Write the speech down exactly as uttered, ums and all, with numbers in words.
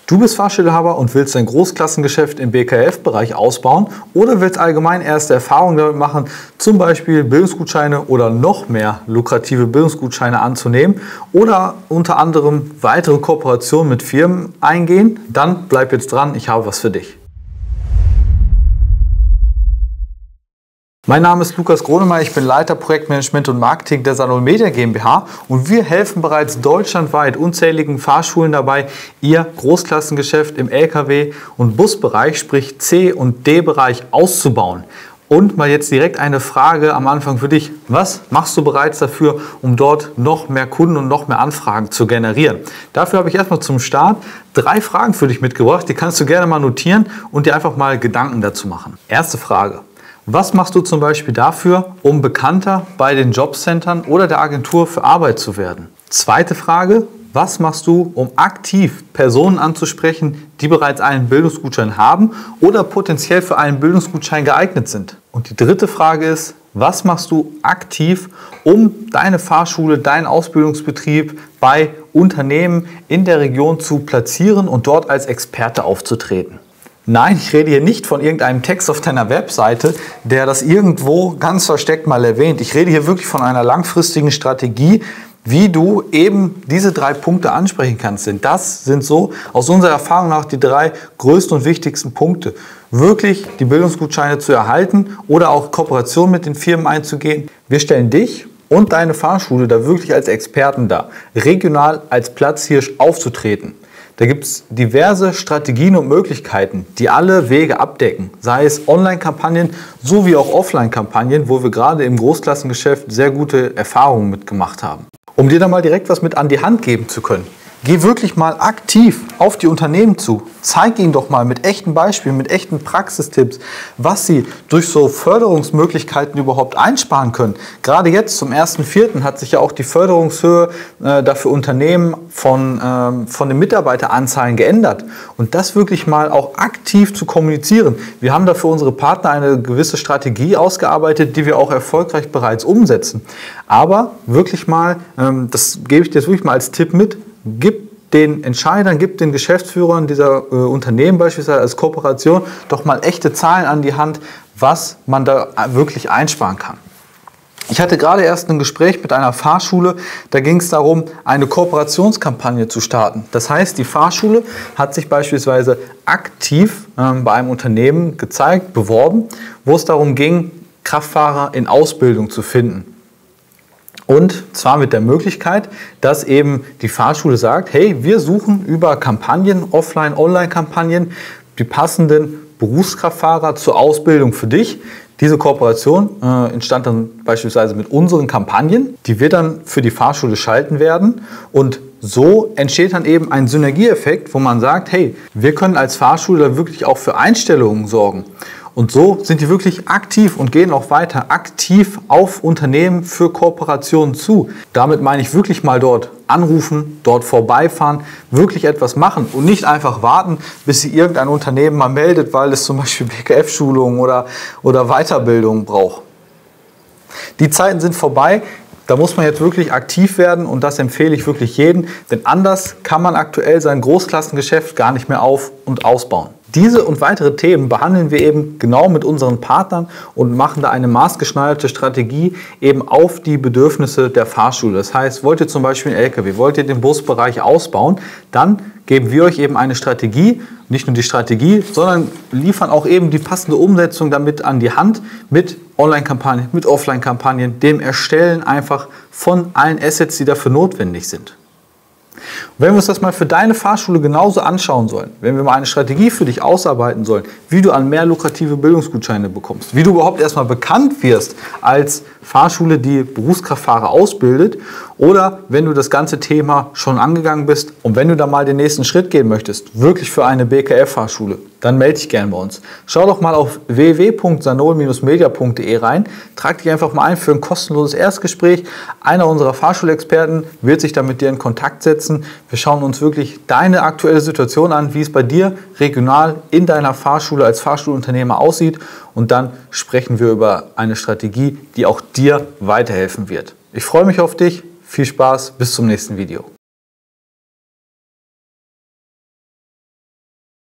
Du bist Fahrstuhlhaber und willst dein Großklassengeschäft im B K F-Bereich ausbauen oder willst allgemein erste Erfahrungen damit machen, zum Beispiel Bildungsgutscheine oder noch mehr lukrative Bildungsgutscheine anzunehmen oder unter anderem weitere Kooperationen mit Firmen eingehen, dann bleib jetzt dran, ich habe was für dich. Mein Name ist Lukas Gronemeyer, ich bin Leiter Projektmanagement und Marketing der Sanol Media GmbH und wir helfen bereits deutschlandweit unzähligen Fahrschulen dabei, ihr Großklassengeschäft im L K W- und Busbereich, sprich C- und D-Bereich auszubauen. Und mal jetzt direkt eine Frage am Anfang für dich. Was machst du bereits dafür, um dort noch mehr Kunden und noch mehr Anfragen zu generieren? Dafür habe ich erstmal zum Start drei Fragen für dich mitgebracht. Die kannst du gerne mal notieren und dir einfach mal Gedanken dazu machen. Erste Frage. Was machst du zum Beispiel dafür, um bekannter bei den Jobcentern oder der Agentur für Arbeit zu werden? Zweite Frage. Was machst du, um aktiv Personen anzusprechen, die bereits einen Bildungsgutschein haben oder potenziell für einen Bildungsgutschein geeignet sind? Und die dritte Frage ist, was machst du aktiv, um deine Fahrschule, deinen Ausbildungsbetrieb bei Unternehmen in der Region zu platzieren und dort als Experte aufzutreten? Nein, ich rede hier nicht von irgendeinem Text auf deiner Webseite, der das irgendwo ganz versteckt mal erwähnt. Ich rede hier wirklich von einer langfristigen Strategie, wie du eben diese drei Punkte ansprechen kannst. Denn das sind so aus unserer Erfahrung nach die drei größten und wichtigsten Punkte. Wirklich die Bildungsgutscheine zu erhalten oder auch Kooperation mit den Firmen einzugehen. Wir stellen dich und deine Fahrschule da wirklich als Experten dar, regional als Platzhirsch aufzutreten. Da gibt es diverse Strategien und Möglichkeiten, die alle Wege abdecken, sei es Online-Kampagnen sowie auch Offline-Kampagnen, wo wir gerade im Großklassengeschäft sehr gute Erfahrungen mitgemacht haben. Um dir da mal direkt was mit an die Hand geben zu können, geh wirklich mal aktiv auf die Unternehmen zu. Zeig ihnen doch mal mit echten Beispielen, mit echten Praxistipps, was sie durch so Förderungsmöglichkeiten überhaupt einsparen können. Gerade jetzt zum ersten Vierten hat sich ja auch die Förderungshöhe äh, dafür Unternehmen von, ähm, von den Mitarbeiteranzahlen geändert. Und das wirklich mal auch aktiv zu kommunizieren. Wir haben da für unsere Partner eine gewisse Strategie ausgearbeitet, die wir auch erfolgreich bereits umsetzen. Aber wirklich mal, ähm, das gebe ich dir jetzt wirklich mal als Tipp mit, gib den Entscheidern, gib den Geschäftsführern dieser äh, Unternehmen beispielsweise als Kooperation doch mal echte Zahlen an die Hand, was man da wirklich einsparen kann. Ich hatte gerade erst ein Gespräch mit einer Fahrschule, da ging es darum, eine Kooperationskampagne zu starten. Das heißt, die Fahrschule hat sich beispielsweise aktiv äh, bei einem Unternehmen gezeigt, beworben, wo es darum ging, Kraftfahrer in Ausbildung zu finden. Und zwar mit der Möglichkeit, dass eben die Fahrschule sagt, hey, wir suchen über Kampagnen, Offline-, Online-Kampagnen, die passenden Berufskraftfahrer zur Ausbildung für dich. Diese Kooperation äh, entstand dann beispielsweise mit unseren Kampagnen, die wir dann für die Fahrschule schalten werden. Und so entsteht dann eben ein Synergieeffekt, wo man sagt, hey, wir können als Fahrschule wirklich auch für Einstellungen sorgen. Und so sind die wirklich aktiv und gehen auch weiter aktiv auf Unternehmen für Kooperationen zu. Damit meine ich wirklich mal dort anrufen, dort vorbeifahren, wirklich etwas machen und nicht einfach warten, bis sie irgendein Unternehmen mal meldet, weil es zum Beispiel B K F-Schulungen oder, oder Weiterbildung braucht. Die Zeiten sind vorbei. Da muss man jetzt wirklich aktiv werden und das empfehle ich wirklich jedem, denn anders kann man aktuell sein Großklassengeschäft gar nicht mehr auf- und ausbauen. Diese und weitere Themen behandeln wir eben genau mit unseren Partnern und machen da eine maßgeschneiderte Strategie eben auf die Bedürfnisse der Fahrschule. Das heißt, wollt ihr zum Beispiel einen L K W, wollt ihr den Busbereich ausbauen, dann geben wir euch eben eine Strategie, nicht nur die Strategie, sondern liefern auch eben die passende Umsetzung damit an die Hand mit Online-Kampagnen, mit Offline-Kampagnen, dem Erstellen einfach von allen Assets, die dafür notwendig sind. Und wenn wir uns das mal für deine Fahrschule genauso anschauen sollen, wenn wir mal eine Strategie für dich ausarbeiten sollen, wie du an mehr lukrative Bildungsgutscheine bekommst, wie du überhaupt erstmal bekannt wirst als Fahrschule, die Berufskraftfahrer ausbildet, oder wenn du das ganze Thema schon angegangen bist und wenn du da mal den nächsten Schritt gehen möchtest, wirklich für eine B K F-Fahrschule, dann melde dich gerne bei uns. Schau doch mal auf w w w punkt sanol Bindestrich media punkt de rein, trag dich einfach mal ein für ein kostenloses Erstgespräch. Einer unserer Fahrschulexperten wird sich dann mit dir in Kontakt setzen. Wir schauen uns wirklich deine aktuelle Situation an, wie es bei dir regional in deiner Fahrschule als Fahrschulunternehmer aussieht und dann sprechen wir über eine Strategie, die auch dir weiterhelfen wird. Ich freue mich auf dich. Viel Spaß, bis zum nächsten Video.